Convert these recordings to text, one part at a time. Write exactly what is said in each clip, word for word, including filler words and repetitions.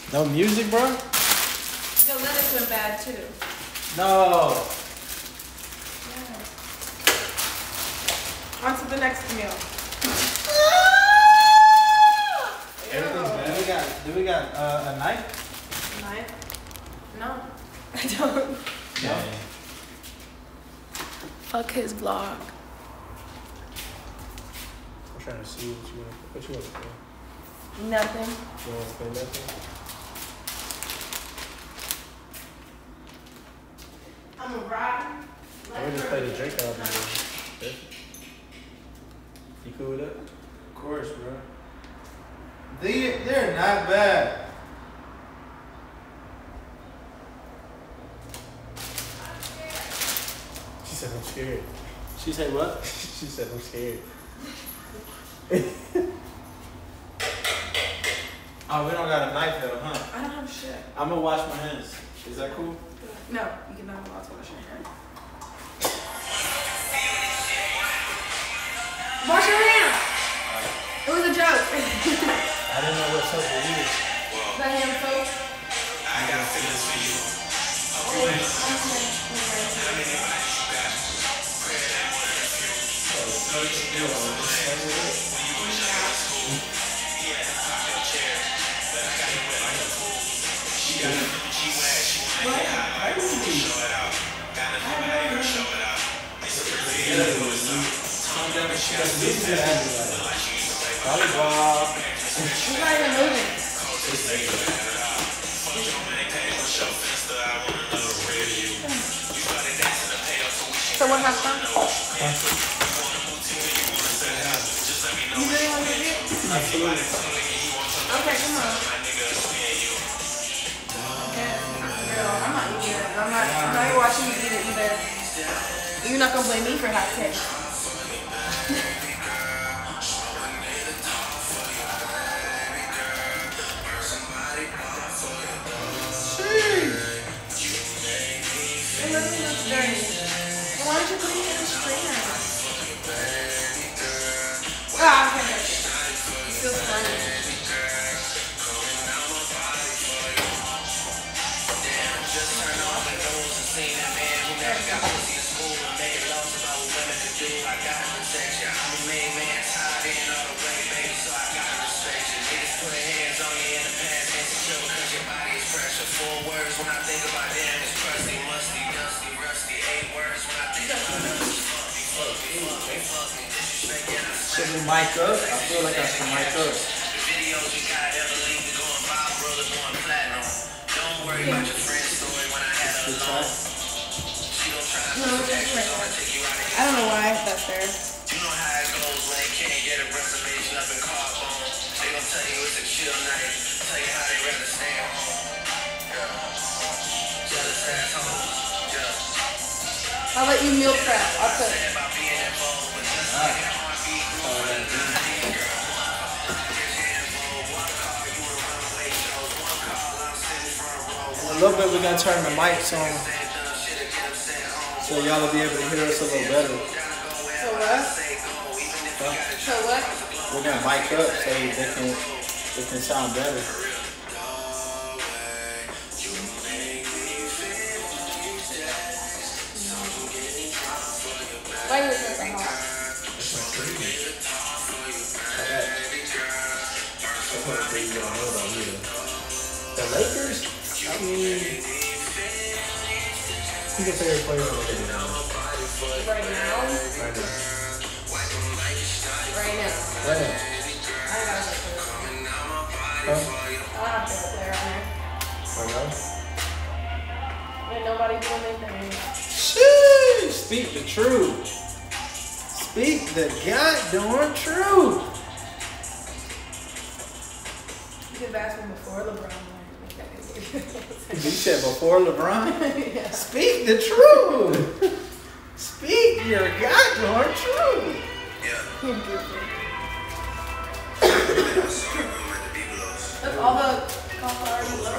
No music, bro? Your lettuce went bad too. No. Yeah. On to the next meal. Everything's bad. Do we got, do we got uh, a knife? Knife? No. I don't. No. Fuck his vlog. I'm trying to see what you want. What you want to play? Nothing. You want to play nothing? I'm a rock. I would just play the Drake album. Bro. You cool with that? Of course, bro. They, they're not bad. She said I'm scared. She said what? She said I'm scared. Oh, we don't got a knife though, huh? I don't have shit. I'm gonna wash my hands. Is that cool? No, you cannot allow to wash your hands. Wash your hands! It was a joke. I didn't know what soap to use. That hand soap. I got feelings for you. Volleyball. You're not even moving. So what happened? You really want to do it? Absolutely. Okay, come on. Okay. Girl, I'm not eating it. I'm not, I'm not even watching you eat it either. You're not going to blame me for hot taste. It literally looks dirty. Why don't you put it in the strainer? Ah, okay. It feels funny. Should we mic up? I feel like I should mic up. Good try. No, it's just right there. I don't know why that's there. You know how it goes when they can't get a reservation up in Carbone. They gon' tell you it's a chill night. Tell you how they rather stay at home. Yeah. Jealous assholes. Yeah. I'll let you meal prep. I'll cook. A little bit, we gotta turn the mics on so y'all will be able to hear us a little better. So what? Huh? So what? We're gonna mic up so they can they can sound better. Why are you so hot? The Lakers? I mean, who's your favorite player on the Lakers now? Right now? Right now. Right now. Right now. I don't got a favorite Huh? player. I don't have a favorite player on Right now? there. Ain't nobody doing anything. Sheesh, speak the truth. Speak the goddamn truth. You did basketball before LeBron. You said before LeBron? Yeah. Speak the truth. Speak your goddamn truth. You're goofy. That's all the golf already low.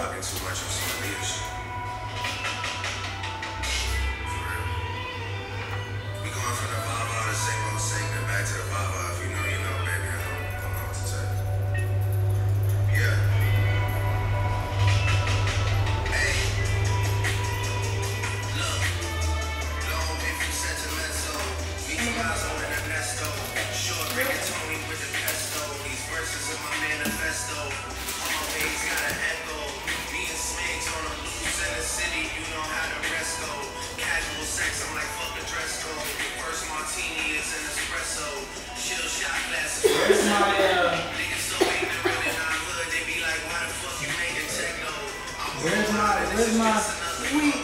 Where's my, where's my, Weed.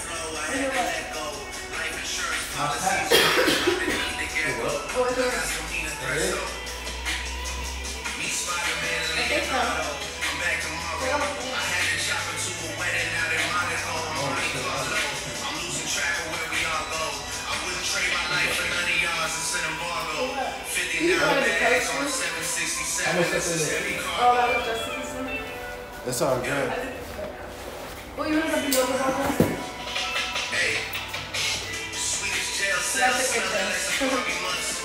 my patch? Oh, it's yours. That is? I think so. Take off the thing. You wanted to post this? How much that's in there? Oh, that was Jessica's one. That's all good. Oh, you want to be over about that? That's a good thing.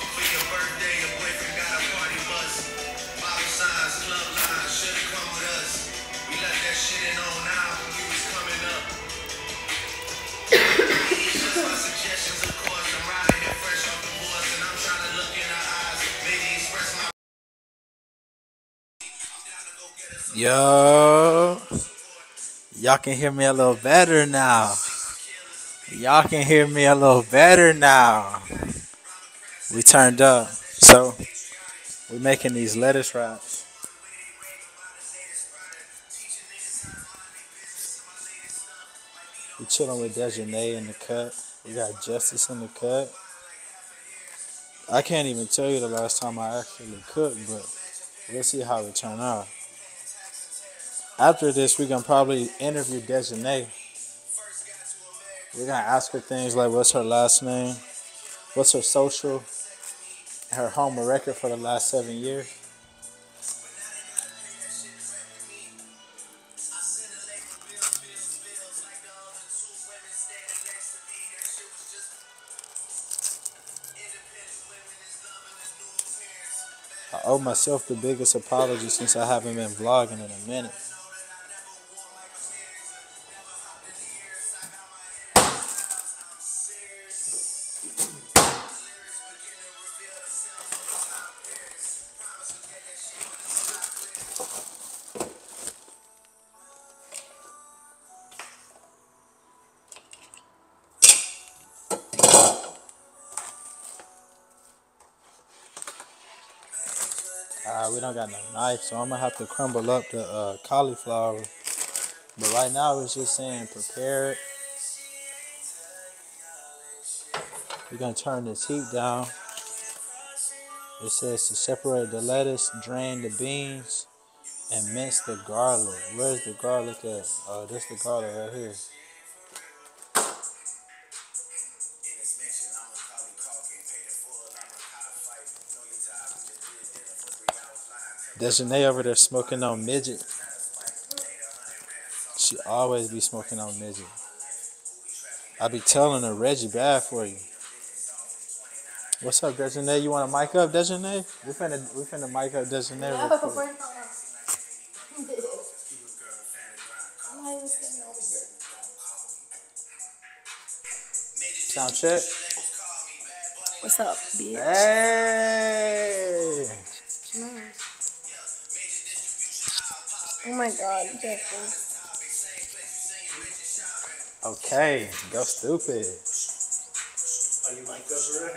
Yo, y'all can hear me a little better now. Y'all can hear me a little better now. We turned up, so we making these lettuce wraps. We chilling with Dejanay in the cut. We got Justice in the cut. I can't even tell you the last time I actually cooked, but we'll see how it turn out. After this, we're going to probably interview Dejanay. We're going to ask her things like what's her last name, what's her social, her home record for the last seven years. I owe myself the biggest apology since I haven't been vlogging in a minute. Uh, we don't got no knife, so I'm gonna have to crumble up the uh, cauliflower. But right now it's just saying prepare it. We're gonna turn this heat down. It says to separate the lettuce, drain the beans, and mince the garlic. Where's the garlic at? Oh, this the garlic right here. Dejanay over there smoking on midget. She always be smoking on midget. I be telling her Reggie bad for you. What's up, Dejanay? You want to mic up, Dejanay? We finna we finna mic up Dejanay real quick. Sound check. What's up, bitch? Hey. Oh my god, Jeffrey. Okay, go stupid. Are you mic'd up for real?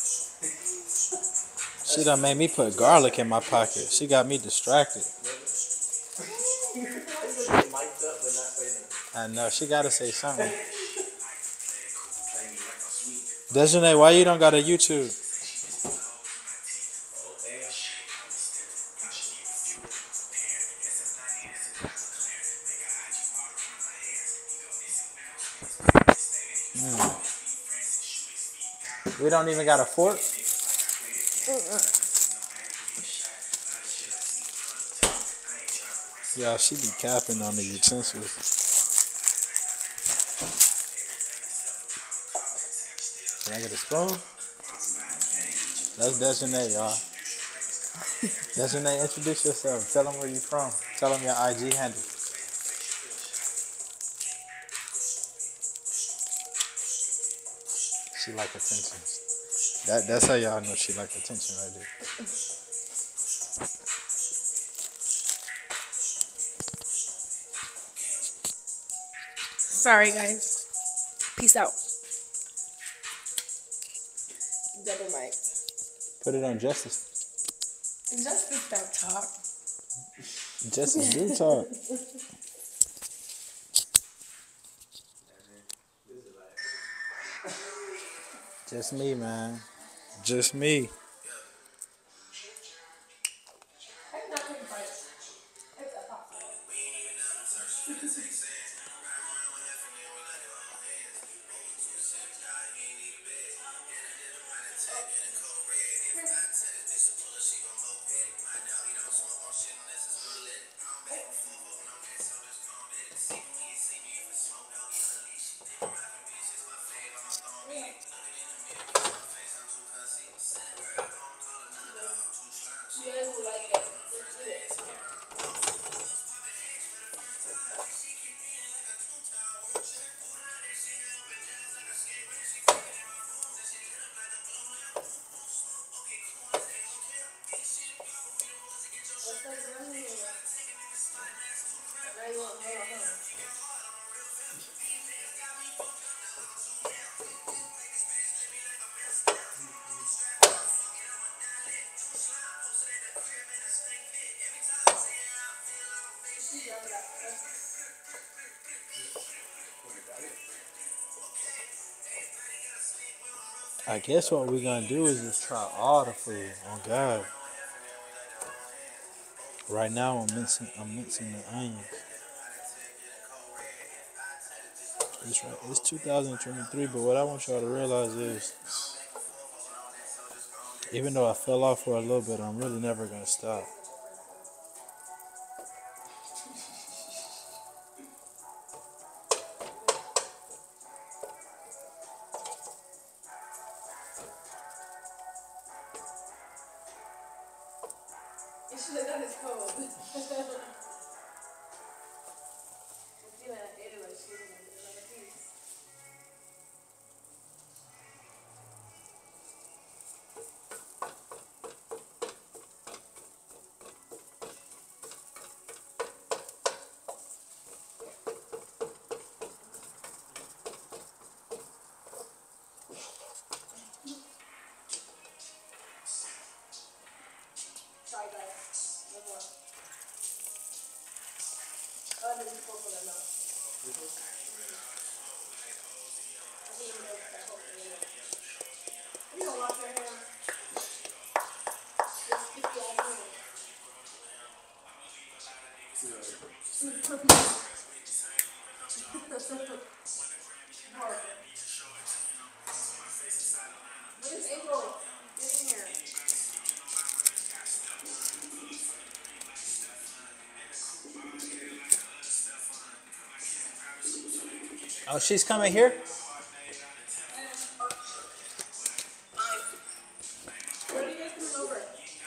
She done made me put garlic in my pocket. She got me distracted. I know, she gotta say something. Dejanay, why you don't got a YouTube? Mm. We don't even got a fork? Yeah, she be capping on the utensils. Can I get a spoon? That's Dejanay, y'all. Dejanay, introduce yourself. Tell them where you from. Tell them your I G handle. She like attention. That, that's how y'all know she like attention right there. Sorry, guys. Peace out. Double mic. Put it on Justice. Justice, don't talk. Justice, do talk. Just me, man. Just me. I did not take bites. It's a pop. You guys will like it. Let's do it. What's that running? I really want more, huh? I guess what we're gonna do is just try all the food. On God. Right now I'm mincing I'm mincing the onions. It's right. It's two thousand twenty-three, but what I want y'all to realize is, even though I fell off for a little bit, I'm really never gonna stop. You should have done his code. If you had ate it like she was gonna do another piece. Try guys. No more. Oh, there's a couple of them now. I didn't even know that couple of them. You don't wash your hair. Just stick your ass in it. Horrible. What is April? Get in here. Oh, she's coming here? When are you guys coming over?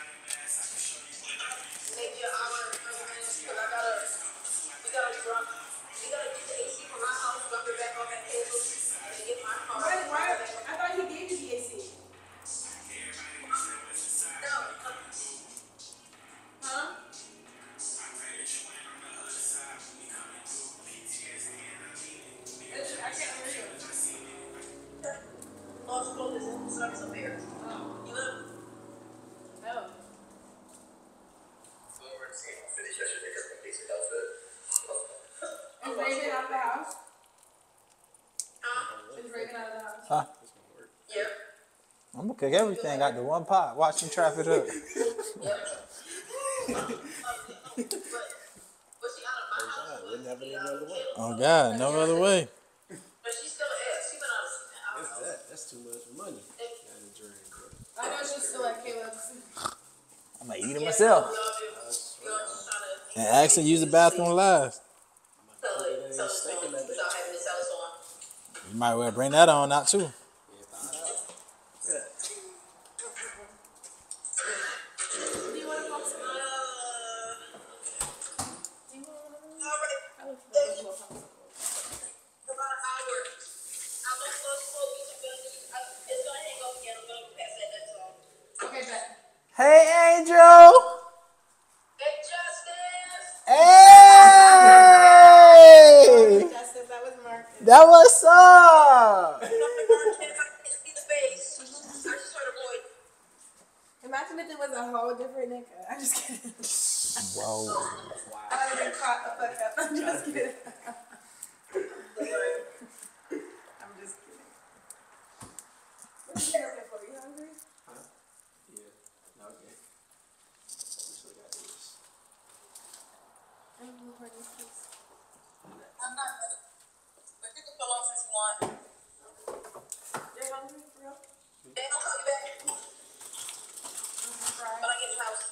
Maybe an hour or thirty minutes because I gotta, we gotta drop, we gotta get the A C from my house, drop it back on that table, and then get my car. Why, why? I thought he gave you the A C. No, Huh? It's- I can't hear you. all school is in service up here. Oh. You live? No. Finish yesterday because my piece of outfit. Is Raven out of the house? Huh? Is Raven out of the house? Huh? Yeah. I'm gonna cook everything out the one pot. Watch him trap it up. But, but she out of my house. Wouldn't have it any other way. Oh God, no other way. But she still is. She been out of What's house. that? That's too much money. Gotta drink, bro. I know she's still at Caleb's. I'm gonna eat it Yeah, myself. we all do. We all just trying to And ask her to use the bathroom last. tell it, tell us on without having to tell us on. You might well bring that on out too. Do you want to talk to me? Uh, Do you want to? all right. I would feel like we'll talk to me. About an hour. I'm gonna go smoke with you, but it's gonna hang up again. I'm gonna pass that next song. Okay, bet. Hey, Angel. Hey, Justice! Hey, Justice, that was Marcus. that what's up? I can't see the face. I just heard a voice. Imagine if it was a whole different nigga. I'm just kidding. Whoa. I would have been caught the fuck up. I'm just kidding. I'm just kidding. I'm not ready. But you can fill off if you want. You're hungry, for real? They don't call you back when I get in the house.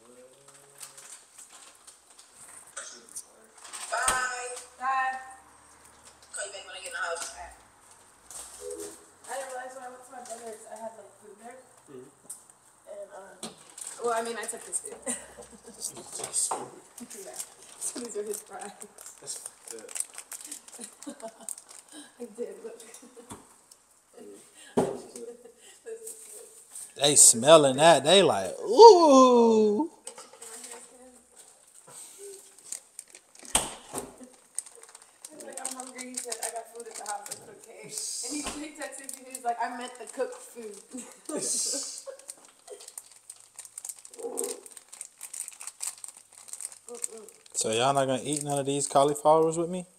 Bye. Bye. Call you back when I get in the house. I didn't realize when I went to my brother's, I had like food there. And, uh, well, I mean, I took his food. Yeah. So these are his fries. That's fucked up. I did, look. They smelling that. They like, ooh. He's like, I'm hungry. He said, I got food at the house. I said, okay. And he, he texted me, he's like, I meant the cooked food. So y'all not gonna eat none of these cauliflowers with me?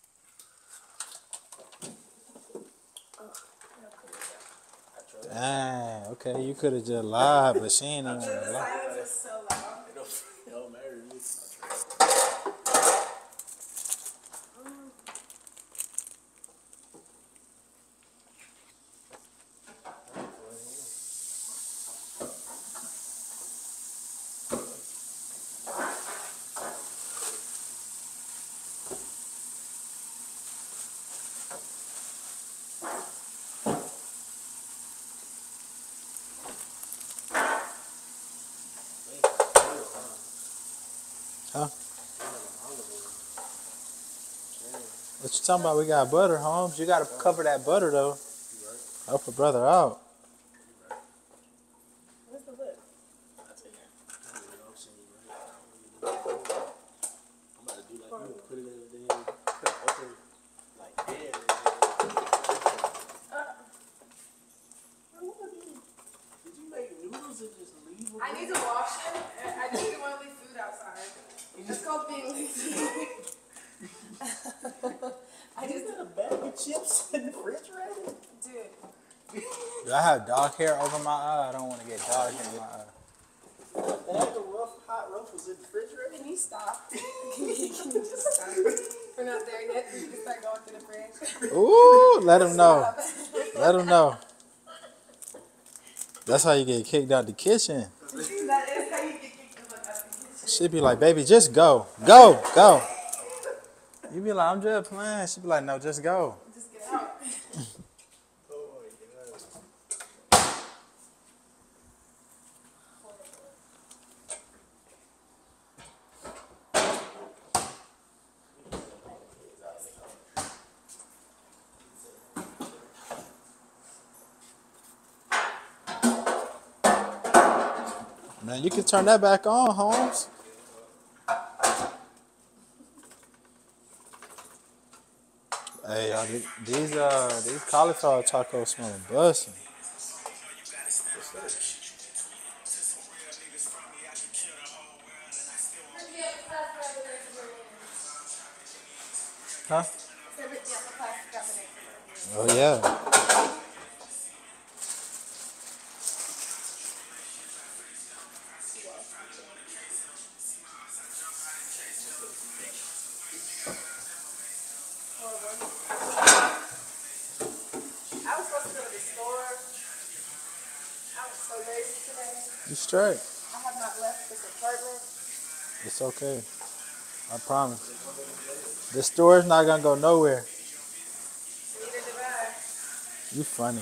Dang, okay, you could have just lied, but she ain't even The gonna lie. silence was so loud. It don't, it don't matter to me. Huh? What you talking about? We got butter, Holmes. You gotta cover that butter though. Help a brother out. Where's the lid? That's it. You know what I'm saying, right? I'm about to do like you, put it in the damn, put it open, like air. Did you make noodles and just leave them? I need to wash it. and I just didn't want to leave food outside. It's called being lazy. I Is just, that a bag of chips in the refrigerator? dude. Do I have dog hair over my eye? I don't want to get dog hair in my eye. A bag of rough, hot ruffles in the refrigerator? Can you stop? Can you, can you just stop? We're not there yet. We can start going through the fridge. Ooh, let him know. Stop. Let him know. That's how you get kicked out the kitchen. That is how you get kicked out of the kitchen. She'd be like, baby, just go. Go, go. You be like, I'm just playing. She'd be like, no, just go. Just get out. Oh my god. Man, you can turn that back on, Holmes. Hey, y'all, th- these uh these cauliflower tacos smell busting. Huh? Oh yeah. I was supposed to go to the store. I was so lazy today. You straight. I have not left this apartment. It's okay. I promise. The store's not gonna go nowhere. Neither did I. You funny.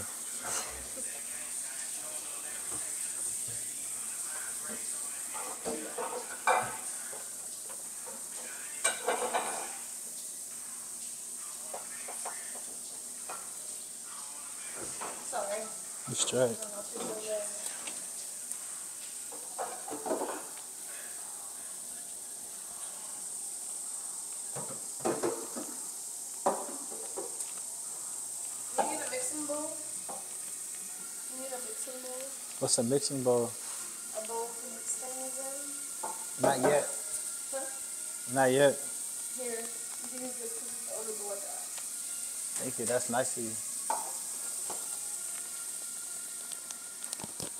Sorry. You straight. You need a mixing bowl? You need a mixing bowl? What's a mixing bowl? A bowl to mix things in? Not yet. Huh? Not yet. Here, you can use this because it's the only bowl I got. Thank you. That's nice of you.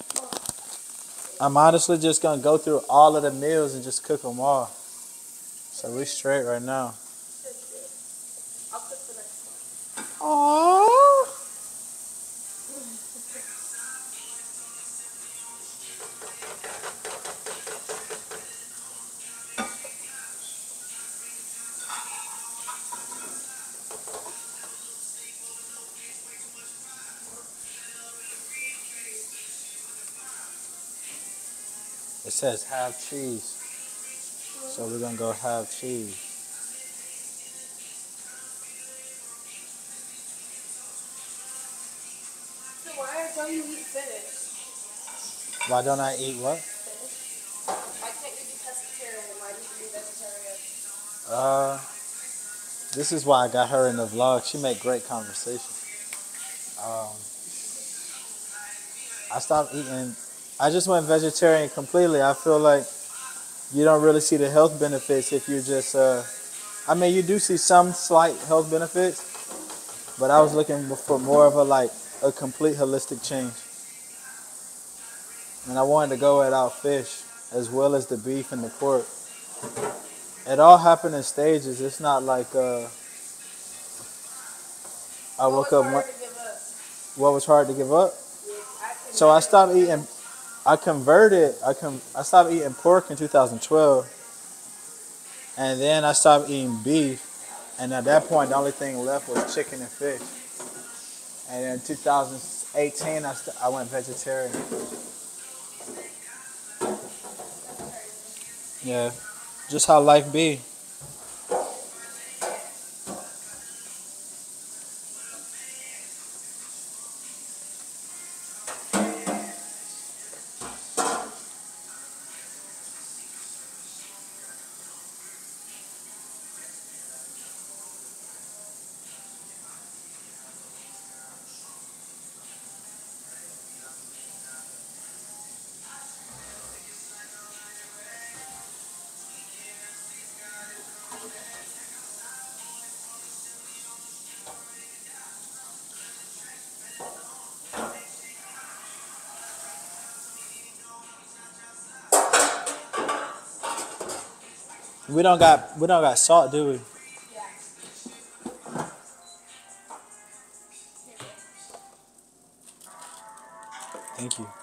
I'm honestly just gonna go through all of the meals and just cook them all. So we straight right now. Should do. I'll cook the next one. Aww. It says have cheese. So we're gonna go have cheese. So why don't you eat fish? Why don't I eat what? Fish? Why can't you be pescatarian? Why do you be vegetarian? Uh, this is why I got her in the vlog. She make great conversation. Um, I stopped eating. I just went vegetarian completely. I feel like you don't really see the health benefits if you just. Uh, I mean, you do see some slight health benefits, but I was looking for more of a like a complete holistic change. And I wanted to go without fish as well as the beef and the pork. It all happened in stages. It's not like uh, I woke up. One, what was hard to give up? So I stopped eating. I converted. I com. I stopped eating pork in two thousand twelve, and then I stopped eating beef. And at that point, the only thing left was chicken and fish. And in two thousand eighteen, I st- I went vegetarian. Yeah, just how life be. We don't got we don't got salt, do we? Yeah. Thank you.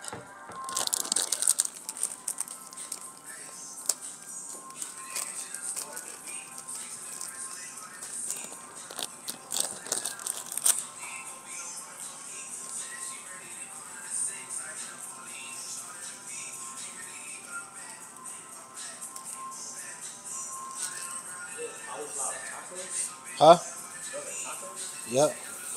Huh? Yep.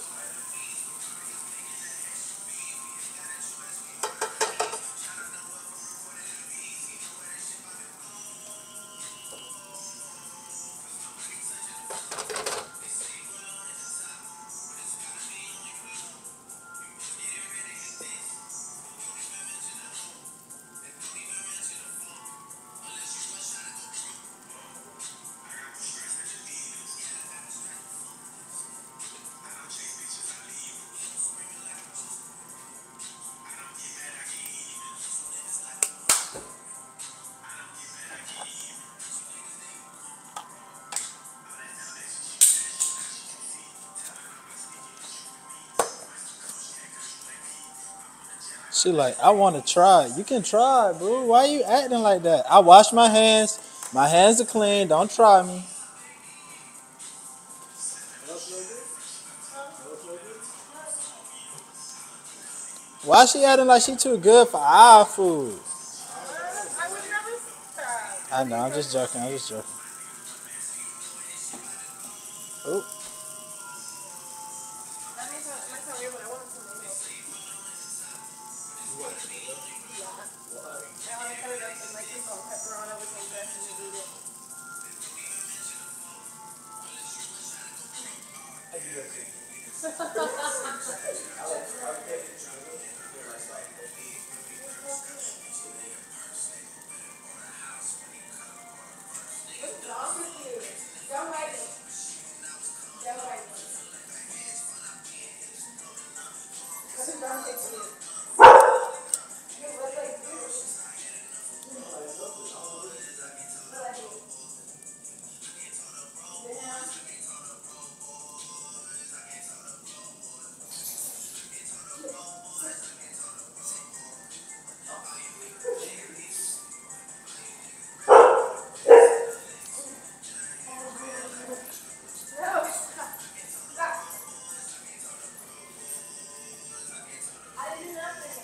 She like, I want to try. You can try, bro. Why you acting like that? I wash my hands. My hands are clean. Don't try me. Why she acting like she too good for our food? I would never stop. I know. I'm just joking. I'm just joking. Oh. That means I might sound weird, but I want some tomatoes. Yeah. I want to cut it up and like put salt and pepper on it with some dressing and eat it. What's wrong with you? Don't like it. Don't like it. What's wrong with you? You look like you. What I do? No, stop. Stop. I didn't do nothing.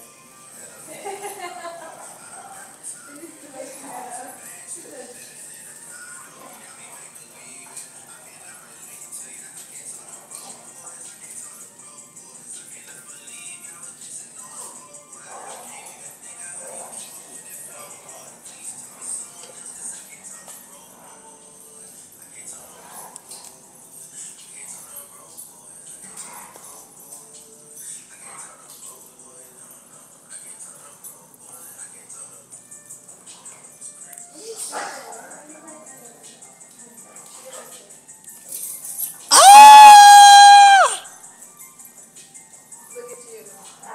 Look at you.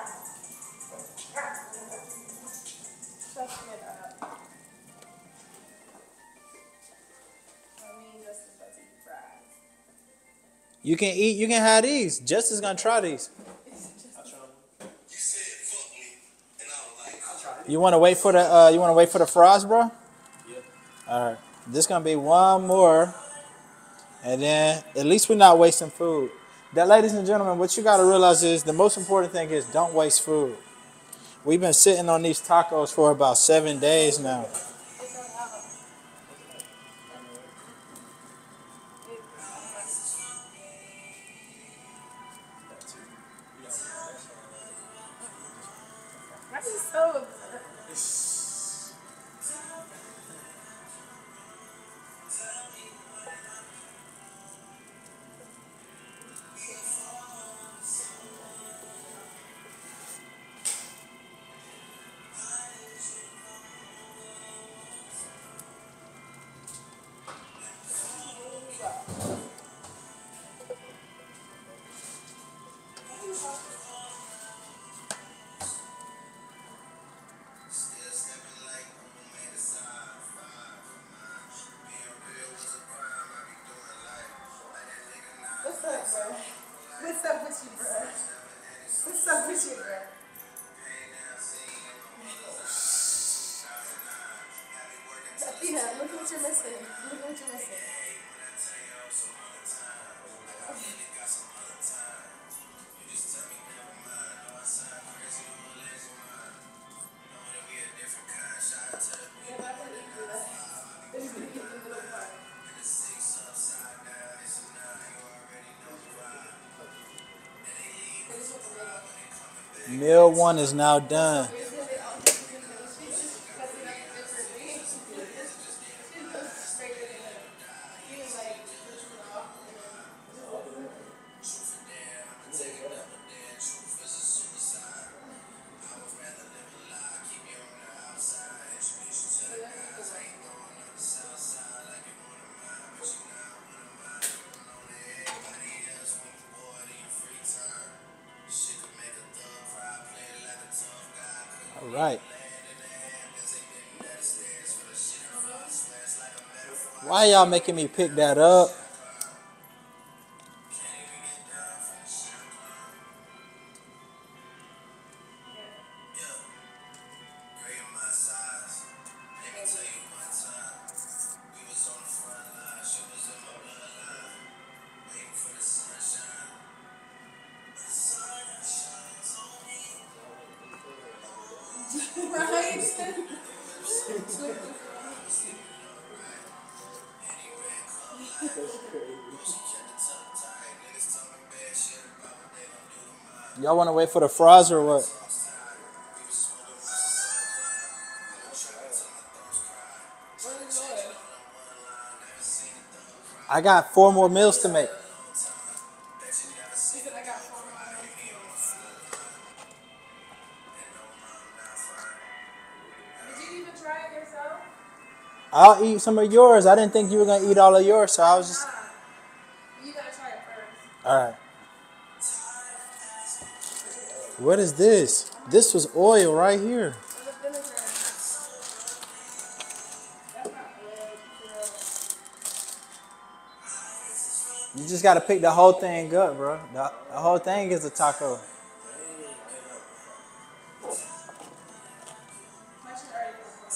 Shushing it up. I mean, just as much as fries. You can eat. You can have these. Justice gonna try these. I try them. You want to wait for the? Uh, you want to wait for the fries, bro? Yeah. All right. This gonna be one more, and then at least we're not wasting food. That, ladies and gentlemen, what you gotta realize is the most important thing is don't waste food. We've been sitting on these tacos for about seven days now. Why are you so obsessed? What's up, bro? What's up with you, bro? What's up with you, bro? Yeah, look what you're missing. Look what you're missing. Meal one is now done. All right. Why y'all making me pick that up? Right? Y'all want to wait for the fries or what? I got four more meals to make. I'll eat some of yours. I didn't think you were going to eat all of yours, so I was just... You gotta try it first. All right. What is this? This was oil right here. The vinegar. That's not good, girl. You just gotta pick the whole thing up, bro. The, the whole thing is a taco. My shit already cooked.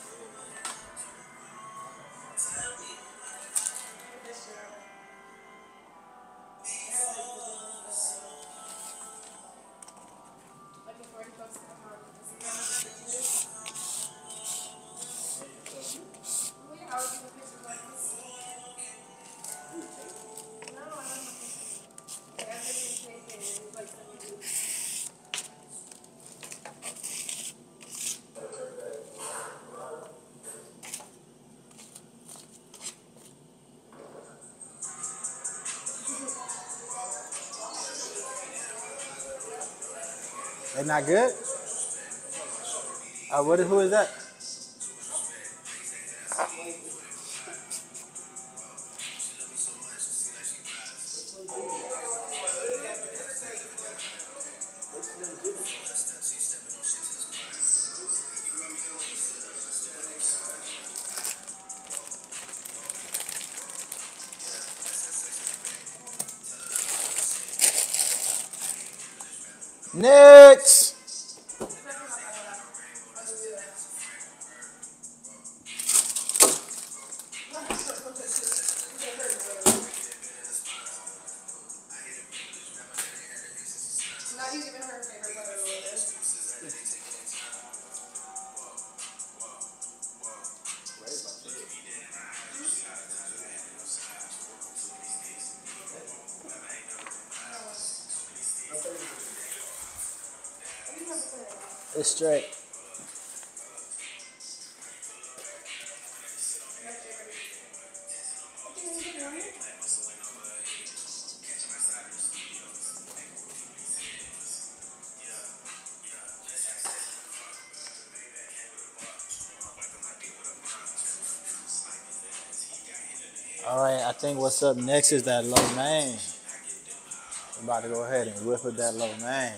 This shit already. Like before he posted the comment, this is how much it is. Well, yeah, I would give a picture like this. No, I don't have a picture. Like, I didn't take it. It was like something. They not good? Uh, what? Who is that? Next. Not you giving her her favorite butter or whatever. It's straight. All right, I think what's up next is that low main. I'm about to go ahead and whip with that low main.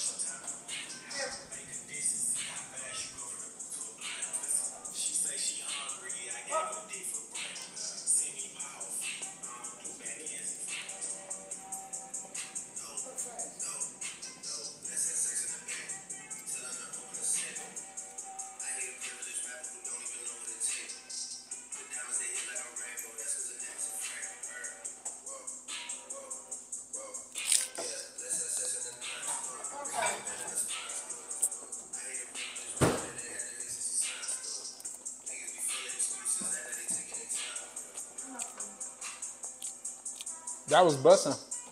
That was busting.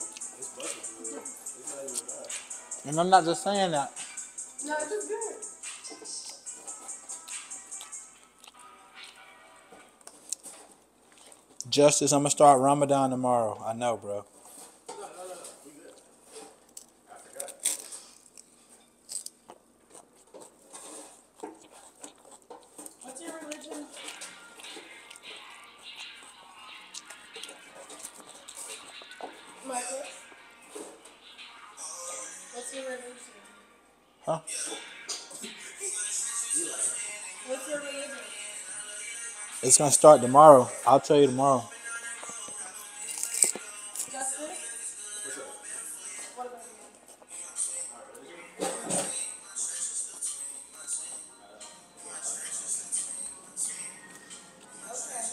And I'm not just saying that. No, it's just good. Justice, I'm gonna start Ramadan tomorrow. I know, bro. What's your religion? Michael? What's your religion? Huh? What's your religion? It's gonna start tomorrow. I'll tell you tomorrow. Justice? What about you? Okay.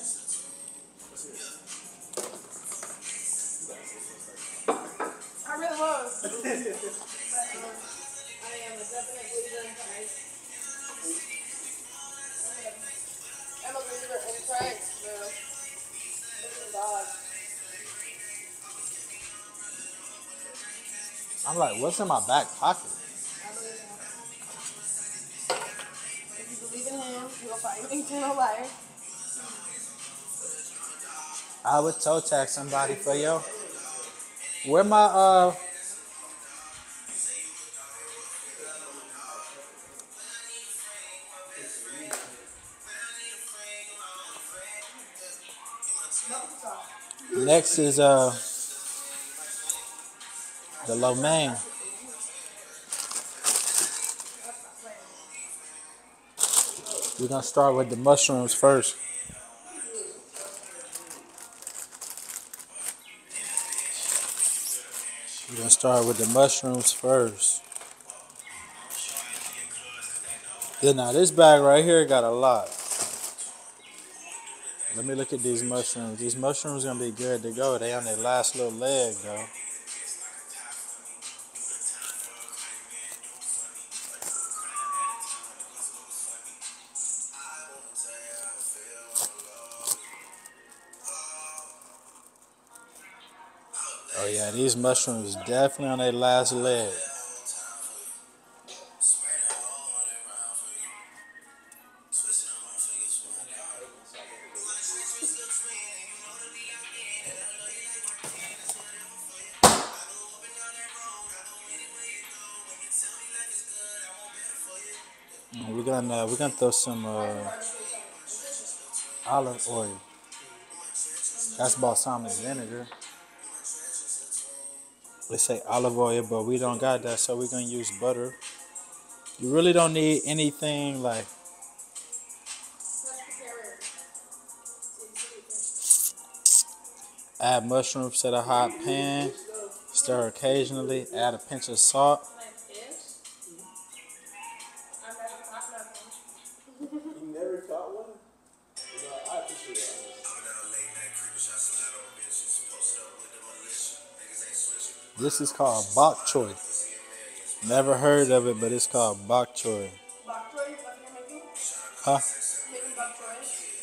I really was. But, um, I am a definite believer in Christ. I'm a believer in Christ, bro. Believe in God. I'm like, what's in my back pocket? I believe in him. If you believe in him, you will find eternal life. I would toe tag somebody for yo. Where my uh next is uh the lo mein. We're gonna start with the mushrooms first. We're gonna start with the mushrooms first. Then now this bag right here got a lot. Let me look at these mushrooms. These mushrooms gonna be good to go. They on their last little leg though. Oh yeah, these mushrooms definitely on their last leg. We're gonna uh, we're gonna throw some uh, olive oil. That's balsamic vinegar. They say olive oil, but we don't got that, so we're gonna use butter. You really don't need anything like add mushrooms to the hot pan, stir occasionally, add a pinch of salt. You never caught one? You know, I appreciate it. This is called bok choy. Never heard of it, but it's called bok choy. Bok choy, is that what you're making? Huh? Making bok choy?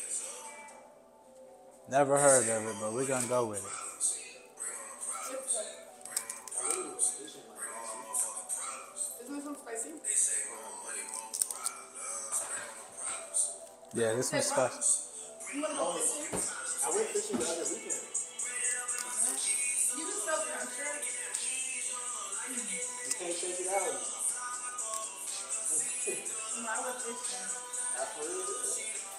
Never heard of it, but we're gonna go with it. Isn't this one spicy? Yeah, this one's spicy. You want to go fishing? I went fishing the other weekend. You just felt pressure. You can't take it out. No, I went fishing. I for real did.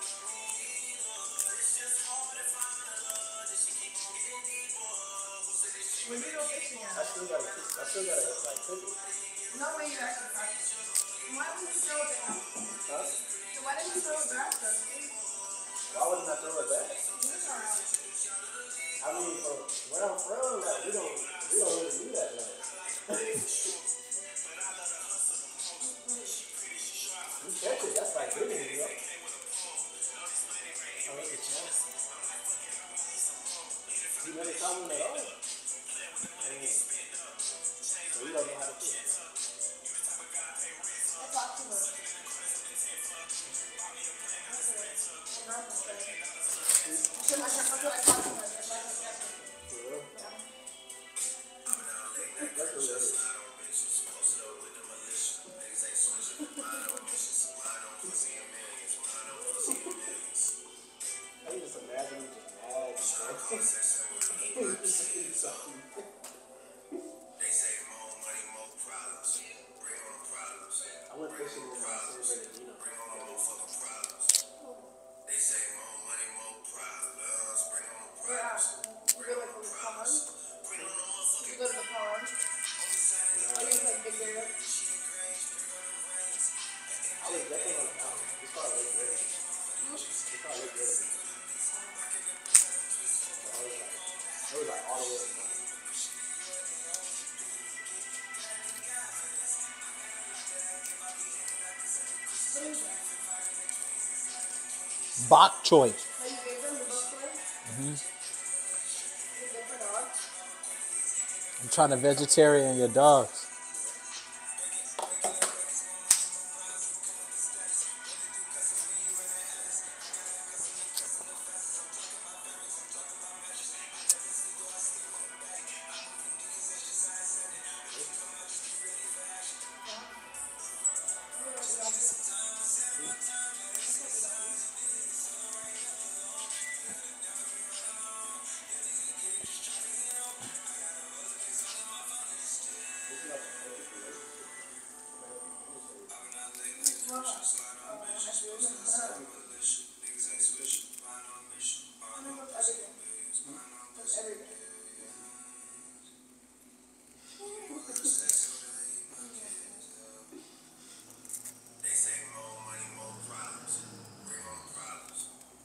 When you go fishing, I still gotta, I still gotta like cook it. no way you actually practice. Why didn't you throw it back? Huh? So why didn't you throw it back though? Why wouldn't I throw it back? You throw it. I mean, from where I'm from, like we don't, we don't really do that. Like, you catch it, that's like good, you know. Oh, look at that. You never caught one at all. Dang. So you don't know how to fish. I talked to her. I should, I should, I should, I talked to her. That's why I said yes. For real? Yeah. That's hilarious. I can just imagine you just mad, bro. Just saying something. I went fishing in uh, San Bernardino. Yeah. You go like to the pond? You go to the pond? Or you like big area? I was definitely on the mountain. It's called Lake Redding. It's called Lake Redding. So I was like, it was like all the way up the mountain. What is that? Bok choy. That you gave them the book for? Mm-hmm. Is it good for dogs? I'm trying to vegetarian your dogs.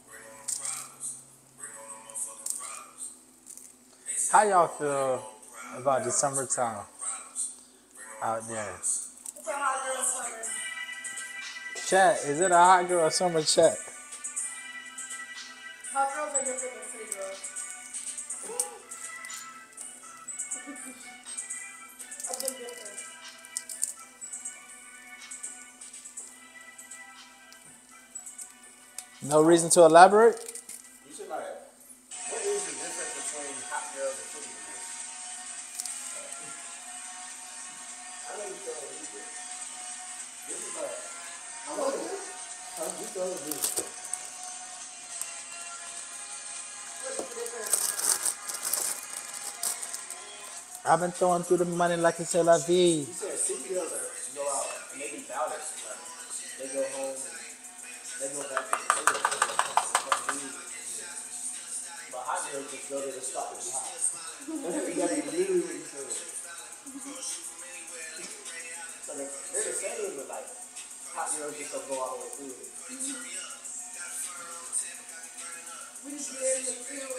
How y'all feel about the summertime out there. It's a hot girl summer. Chat, is it a hot girl summer chat? Hot girls are different than city girls. I've been different. No reason to elaborate? You should like, what is the difference between hot girls and city girls? I know you feel like you do. This is like, I know this. How you feel like this? What's the difference? I've been throwing through the money like it's La Vie. You said city girls are go out and they be balanced. Like, they go home and they go back to the city. But hot girls just go to the spot to be hot. You gotta be literally what you feel. So they're, they're the same, but like hot girls just don't go all the way through it. We just get in the field.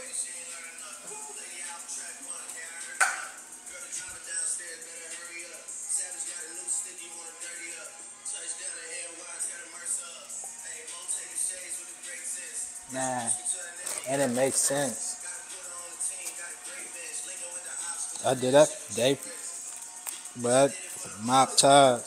Nah, and it makes sense. I did that day, but mop ties.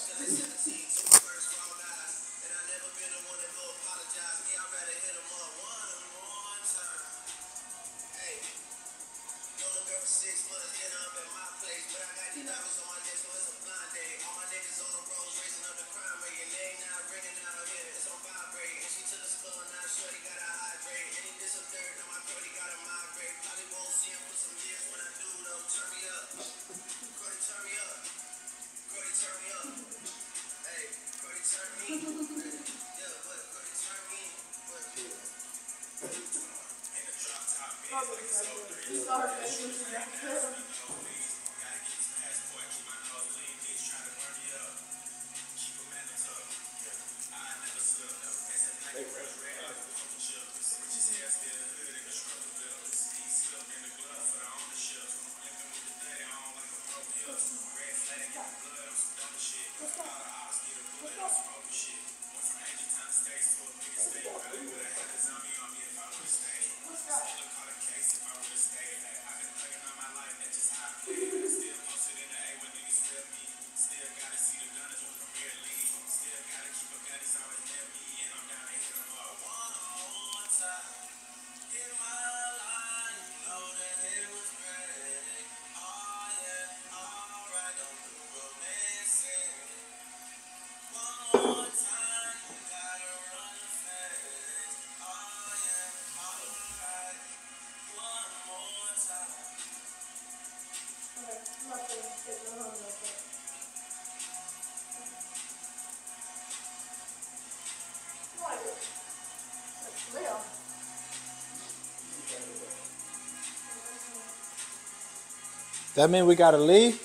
You saw her face when she got there. That mean we gotta leave?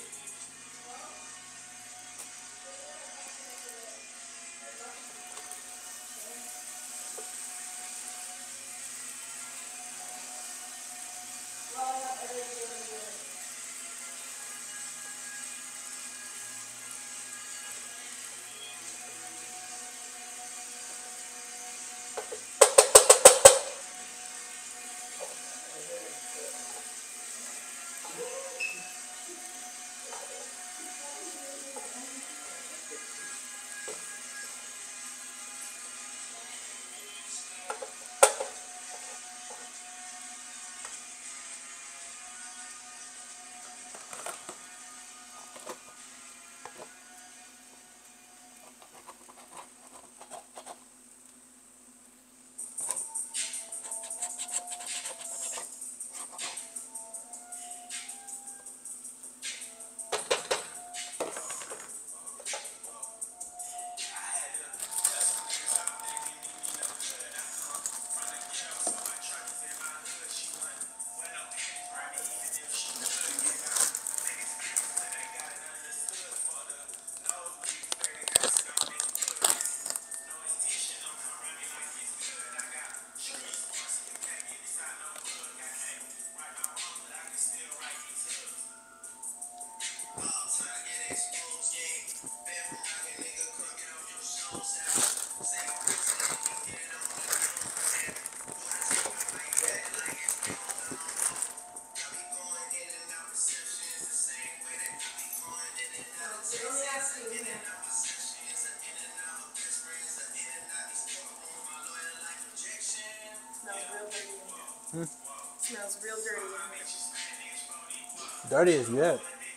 It smells real dirty in here. Dirty is good.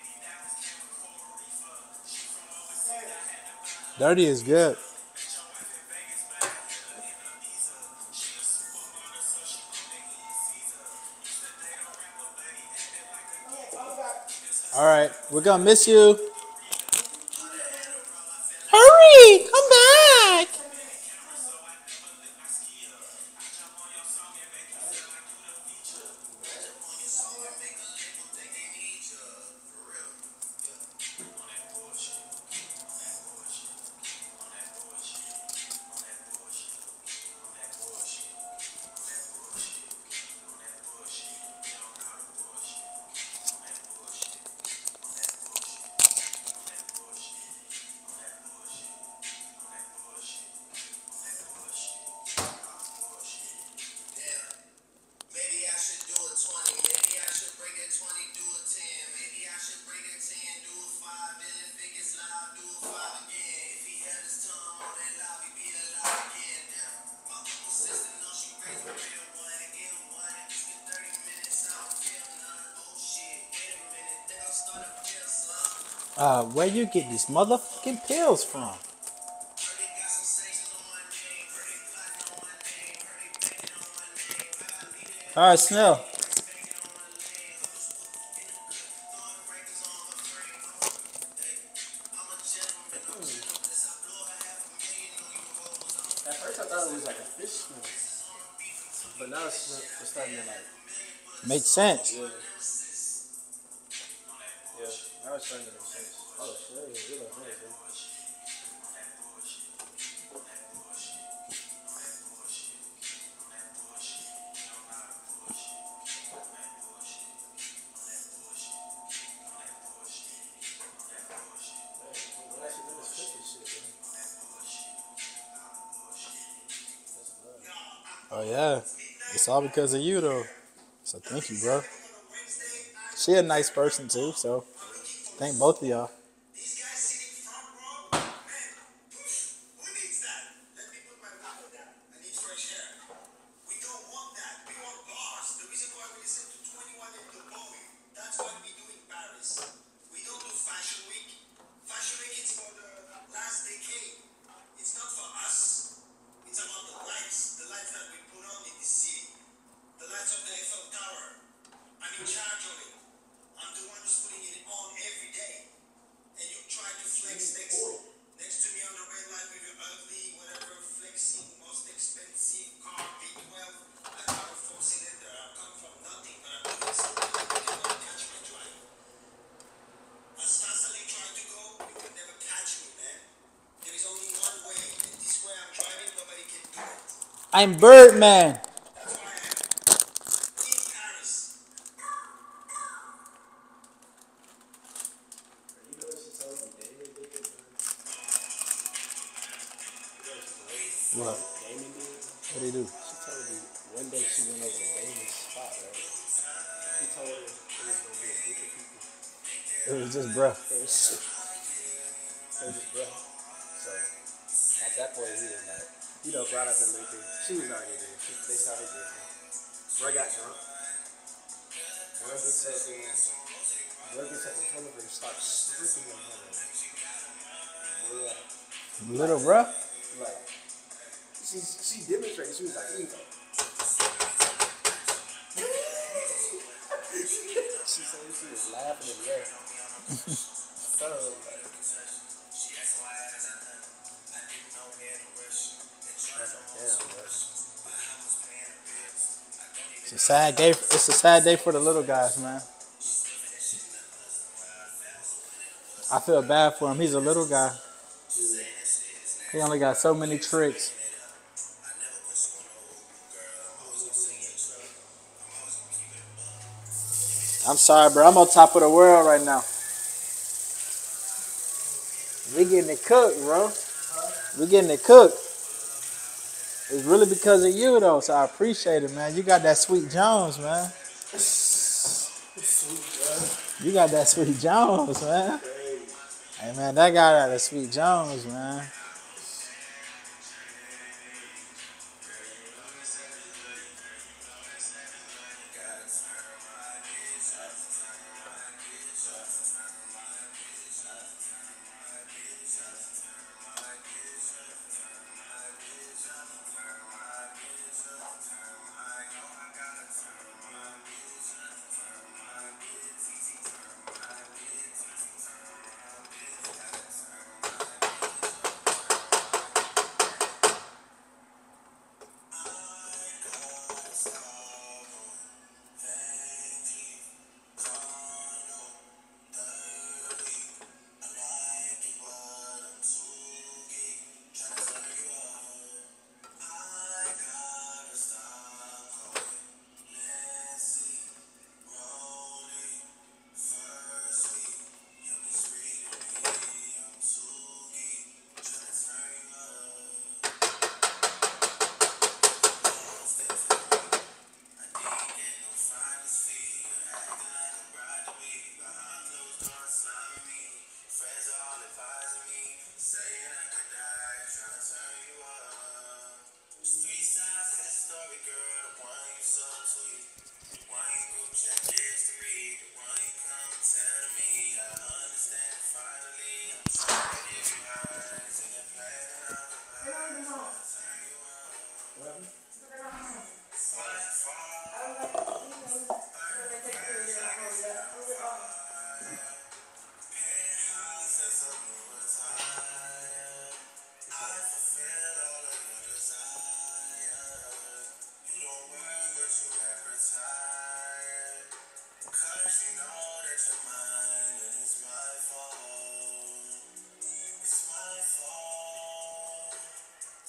Dirty is good. All right, we're gonna miss you. Hurry, come back. Maybe I should do a twenty. Maybe I should break that twenty, do a ten. Maybe I should break that ten, do a five. Then if it gets loud, do a five again. If he had his tongue on that loud, he'd be alive again. Damn. My uncle sister knows she raised a real one. Again, one. It's been thirty minutes, I don't feel none. Oh shit, wait a minute. Think I'm starting to feel some. Uh, where you get these motherfucking pills from? Heard they got some sanctions on my name. Heard they plotting on my name. Heard they banging on my name. I gotta be there. All right, Snell. At first I thought it was like a fish smell, but now it's, it's starting to like, Makes sense. yeah, yeah. Now it's starting to make sense. Oh shit, yeah, good on that, man. Oh yeah, it's all because of you though. So thank you, bro. She a nice person too, so thank both of y'all. These guys sitting front row, man, who needs that? Let me put my window down. I need fresh air. We don't want that. We want bars. The reason why we listen to twenty-one and the Bowie, that's what we do in Paris. We don't do Fashion Week. Fashion Week is for the last decade. It's not for us. It's about the lights, the lights that we put on in the city. The lights of the Eiffel Tower. I'm in charge of it. I'm the one who's putting it on every day. And you try to flex next, next to me on the red light with your ugly, whatever, flexing, most expensive car, V twelve. I got a four cylinder. I've come from nothing, but I'm doing something like you cannot catch my drive. As fast as you try to go, you can never catch me, man. There is only one way, and this way I'm driving, nobody can do it. I'm Birdman. That's why I'm in Paris. You know what she told me? Damon did it. What? Damon did. What do you do? She told me one day she went over to Damon's spot, right? He told her it was gonna be a group of people. It was just bruh. It was, it was just bro. So at that point he was like, you know, brought up the liquor. She was already there. She, they started drinking. Bro got drunk. Bro gets up in, Bro gets up in front of her and starts stripping in front of her. Bro, Little bruh. like, she she demonstrated. She was like, here you go. She said she was laughing and laughing. So, like, I was like, damn, bro. It's a sad day. It's a sad day for the little guys, man. I feel bad for him. He's a little guy. He only got so many tricks. I'm sorry, bro. I'm on top of the world right now. We getting it cooked, bro. We getting it cooked. It's really because of you, though, so I appreciate it, man. You got that Sweet Jones, man. You got that Sweet Jones, man. Hey, man, that guy got that Sweet Jones, man.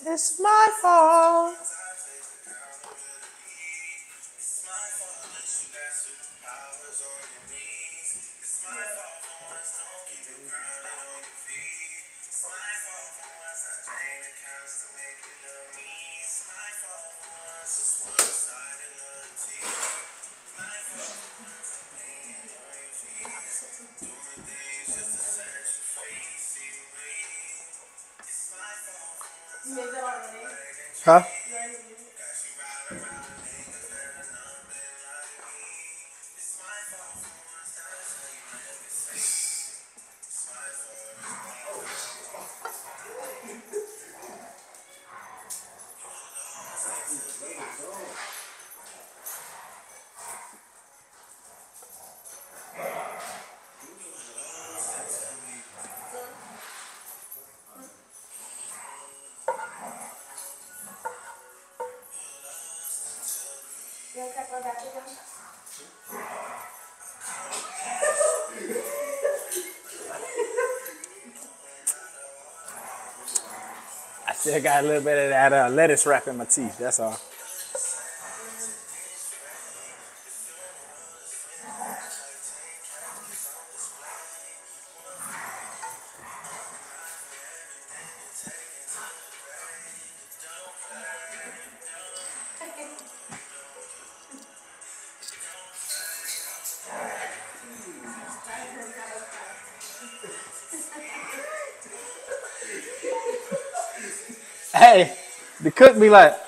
It's my fault. You made that already? Huh? You already did it? You want to cut my back again? I still got a little bit of that uh, lettuce wrap in my teeth. That's all. Hey, the cook be like,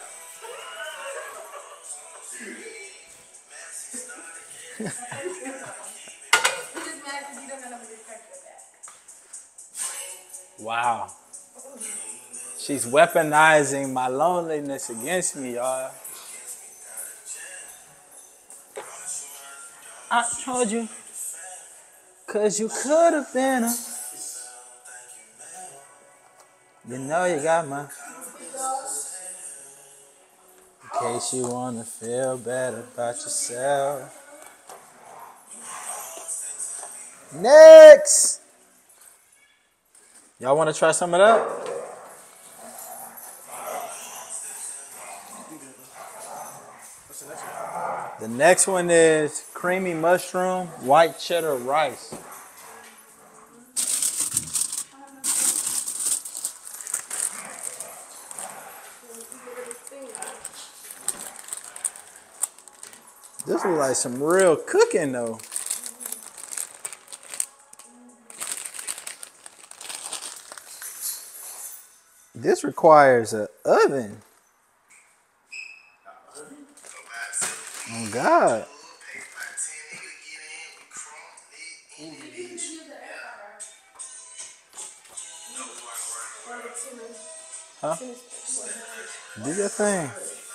He's just mad because you don't know how to respect your back. wow. She's weaponizing my loneliness against me, y'all. I told you, cause you could have been a. You know you got my. In case you wanna feel better about yourself. Next! Y'all wanna try some of that? The next one is creamy mushroom, white cheddar rice. This looks like some real cooking though. This requires an oven. Oh God. Huh? Do your thing.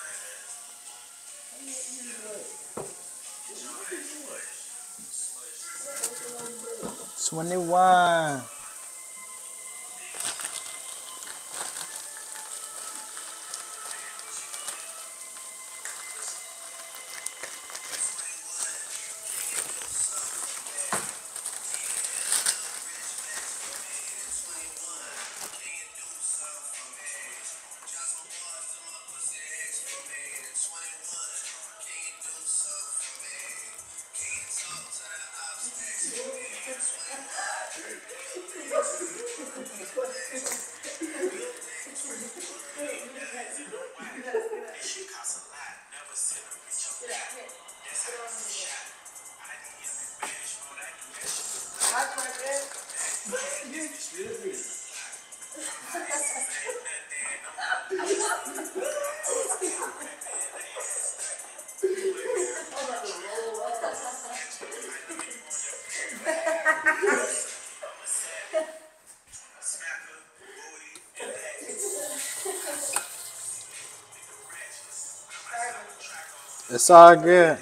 twenty-one. It's all good.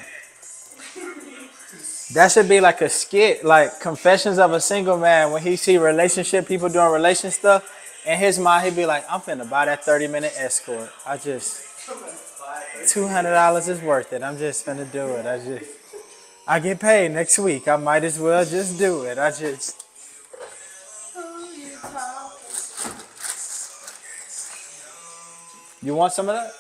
That should be like a skit, like Confessions of a Single Man. When he see relationship people doing relation stuff, in his mind he'd be like, "I'm finna buy that thirty minute escort. I just two hundred dollars is worth it. I'm just finna do it. I just I get paid next week. I might as well just do it. I just." Who you talking? You want some of that?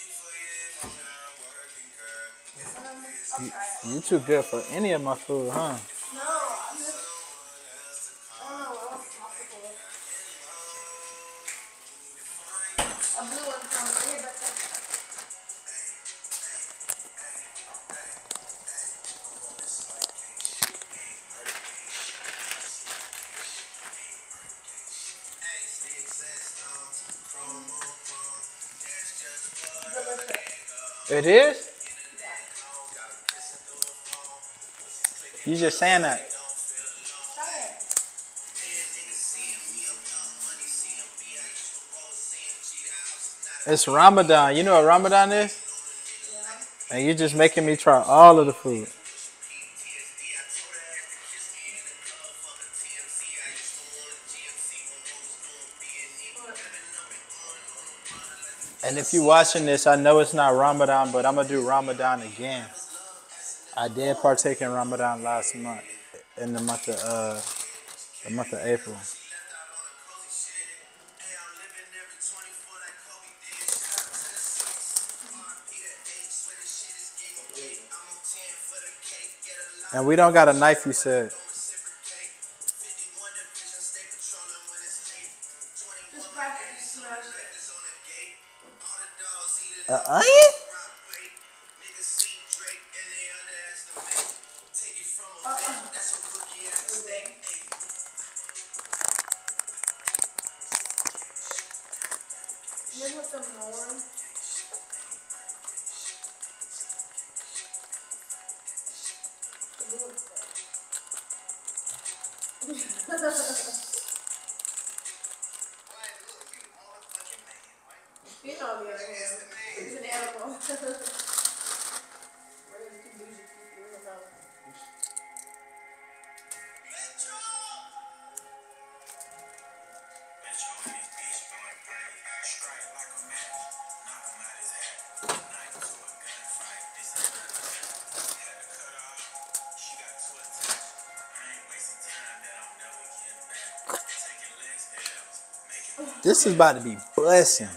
Um, I'll try it. You too good for any of my food, huh? No, I'm just. I don't know. I want popsicle. A blue one from here, but that's. Delicious. It is? You just saying that. Try it. It's Ramadan. You know what Ramadan is? And you're just making me try all of the food. And if you're watching this, I know it's not Ramadan, but I'm going to do Ramadan again. I did partake in Ramadan last month, in the month of, uh, the month of April. And we don't got a knife, you said. Just crack it. Just smash it. An onion? Maybe with some more. Feed on me right here. He's an animal. We're gonna keep losing people in the house. This is about to be blessing.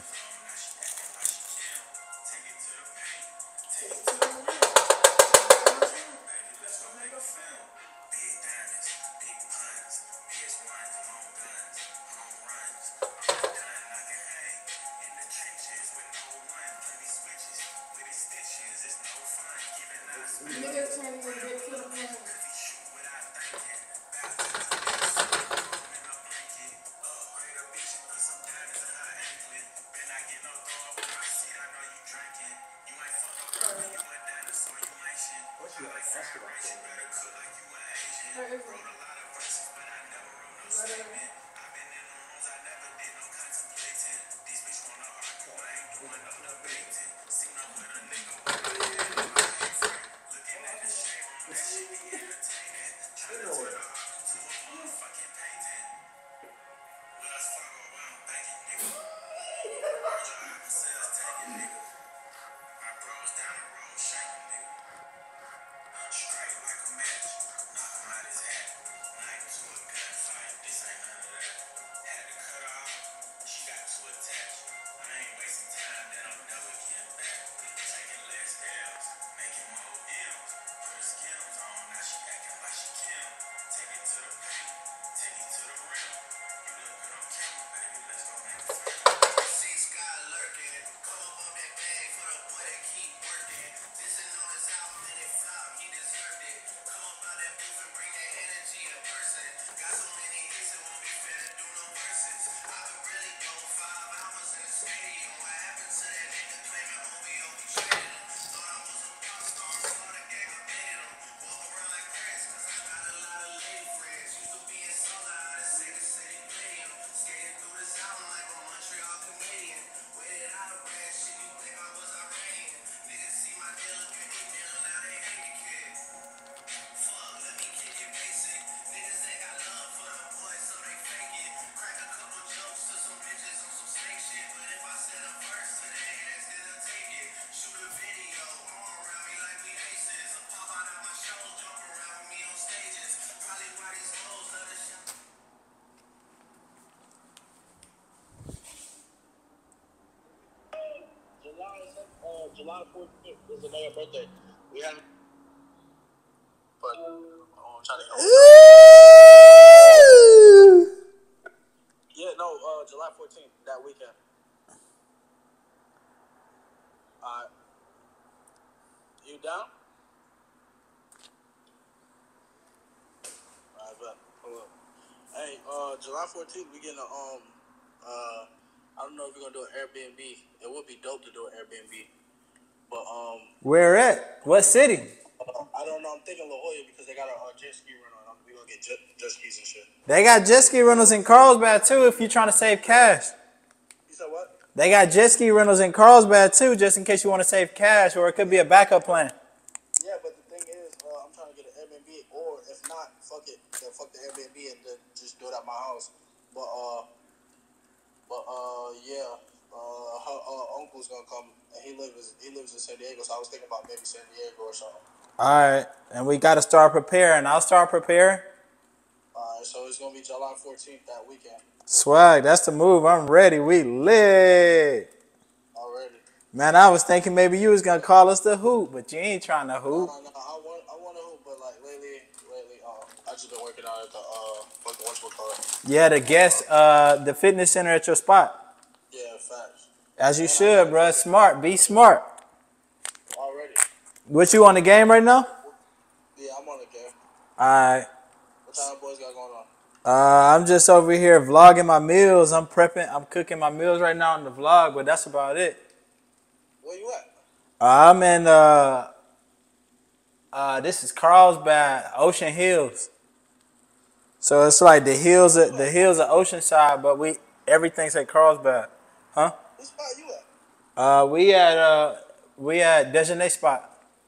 Niggas can't even get to the point. July fourteenth is another birthday. We have. But I'm trying to. Yeah, no, uh, July fourteenth, that weekend. Alright. You down? Alright, bet. Hold up. Hey, uh, July fourteenth, we getting a, um, uh, I don't know if we're gonna do an Airbnb. It would be dope to do an Airbnb. But, um. Where at? What city? Uh, I don't know. I'm thinking La Jolla because they got a uh, jet ski rental. We're gonna get jet, jet skis and shit. They got jet ski rentals in Carlsbad too if you're trying to save cash. You said what? They got jet ski rentals in Carlsbad too, just in case you want to save cash, or it could be a backup plan. Yeah, but the thing is, uh, I'm trying to get an Airbnb, or if not, fuck it, then fuck the Airbnb and then just do it at my house. But uh, but uh, yeah, uh, her uh, uncle's gonna come, and he lives he lives in San Diego, so I was thinking about maybe San Diego or something. All right, and we got to start preparing. I'll start preparing. All right, so it's gonna be July fourteenth that weekend. Swag, that's the move. I'm ready. We lit. Already. Man, I was thinking maybe you was gonna call us the hoop, but you ain't trying to hoop. No, no, no. I want, I want to hoop, but like lately, lately, uh, I just been working out at the uh, fucking whatchamacallit. Yeah, the guest, uh, the fitness center at your spot. Yeah, facts. As you should, bro. Smart. Be smart. Already. What you on the game right now? Yeah, I'm on the game. All right. What time boys got going on? Uh, I'm just over here vlogging my meals. I'm prepping. I'm cooking my meals right now in the vlog, but that's about it. Where you at? Uh, I'm in. Uh, uh, this is Carlsbad, Ocean Hills. So it's like the hills, of, the hills of Oceanside, but we everything's at Carlsbad, huh? What spot you at? Uh, we at uh, we at Dejanay spot.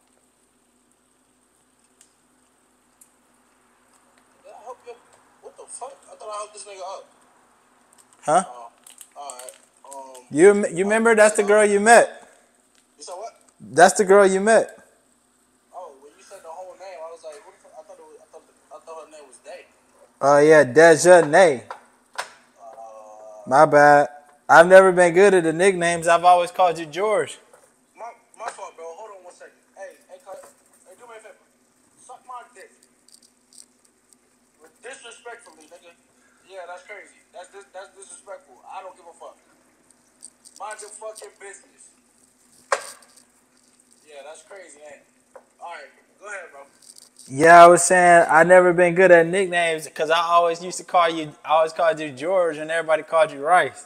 Did I help you? What the fuck? I thought I helped this nigga up. Huh? Uh, all right. Um. You you remember that's the girl you met? You said what? That's the girl you met. Oh, when you said the whole name, I was like, what the fuck? I thought it was, I thought, I thought her name was Day. Oh yeah, Dejanay. Uh, My bad. I've never been good at the nicknames. I've always called you George. my my fault, bro. Hold on one second. Hey, hey, cut. Hey, do me a favor. Suck my dick. Disrespectfully, nigga. Yeah, that's crazy. That's dis- that's disrespectful. I don't give a fuck. Mind your fucking business. Yeah, that's crazy, ain't it? All right, go ahead, bro. Yeah, I was saying I never been good at nicknames because I always used to call you. I always called you George, and everybody called you Rice.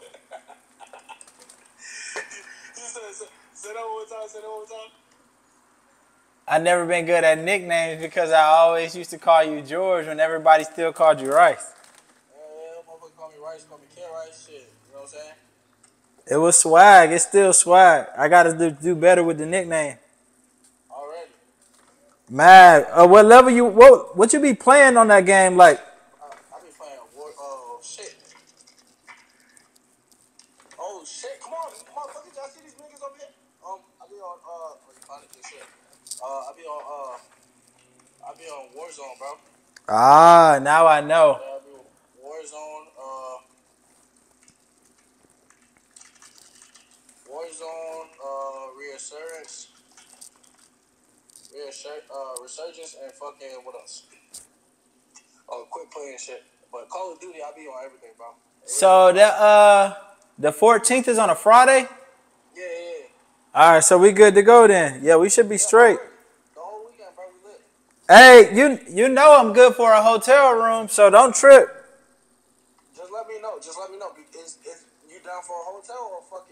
Say that one more time. Say that one more time. I never been good at nicknames because I always used to call you George when everybody still called you Rice. Yeah, yeah, motherfucker call me Rice, call me K Rice, shit. You know what I'm saying? It was swag. It's still swag. I gotta do, do better with the nickname. Already. Man, uh, what level you? What what you be playing on that game? Like, Uh, I be playing war. Oh shit. Oh shit. Come on, motherfuckers. Y'all see these niggas over here? Um, I be on. Uh, oh, you found it, good shit. Uh, I be on. Uh, I be on Warzone, bro. ah, now I know. Yeah, I be on Warzone. Uh, Warzone. Uh, Reassurance. Reassur- uh, Resurgence and fucking what else? Oh, quit playing shit. But Call of Duty, I be on everything, bro. So the uh the fourteenth is on a Friday. Yeah, yeah, yeah. All right, so we good to go then. Yeah, we should be straight. The whole weekend, bro, we lit. Hey, you you know I'm good for a hotel room, so don't trip. Just let me know. Just let me know. Is, is you down for a hotel or fucking?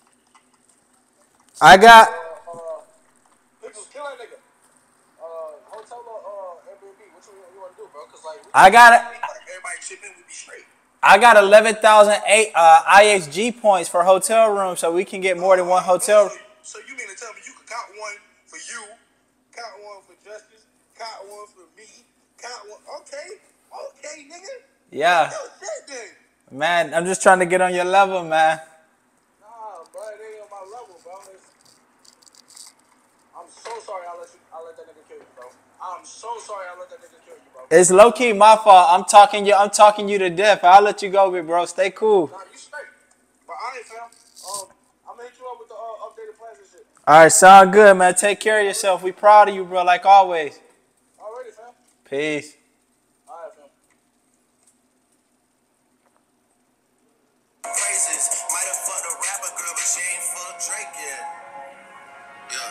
I got. Uh, uh, Pixels, kill that nigga. Uh, hotel or uh, Airbnb? What you, you want to do, bro? Cause like we, I got it. everybody chip in, we be straight. I got eleven thousand eight uh, I H G points for hotel rooms, so we can get more than one hotel. So, so you mean to tell me you can count one for you, count one for Justice, count one for me, count one? Okay, okay, nigga. Yeah, Yo, shit then. man, I'm just trying to get on your level, man. Nah, bro, it ain't on my level, bro. It's, I'm so sorry I let you. I let that nigga kill you, bro. I'm so sorry I let that nigga kill you, bro. It's low key my fault. I'm talking you. I'm talking you to death. I'll let you go, big bro. Stay cool. Nah, you straight. But I ain't fam. Um, I'm gonna hit you up with the uh, updated plans and shit. All right, sound good, man. Take care of yourself. We proud of you, bro, like always. Alrighty, fam. Peace. Alright, fam. Phrases. Might have fucked a rapper girl, but she ain't fucked Drake yet. Yeah.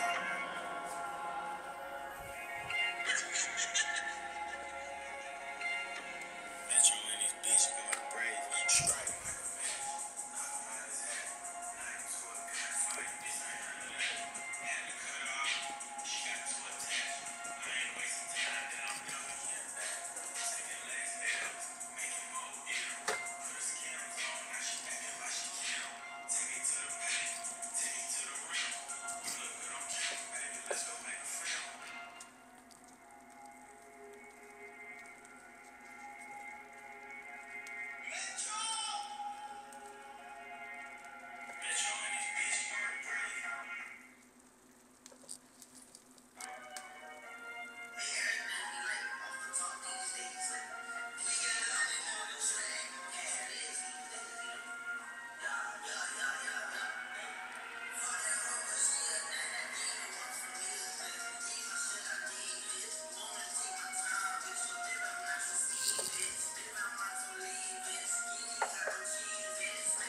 Metro and these bitches going brave. Strike.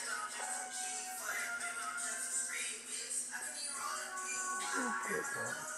Good, bro.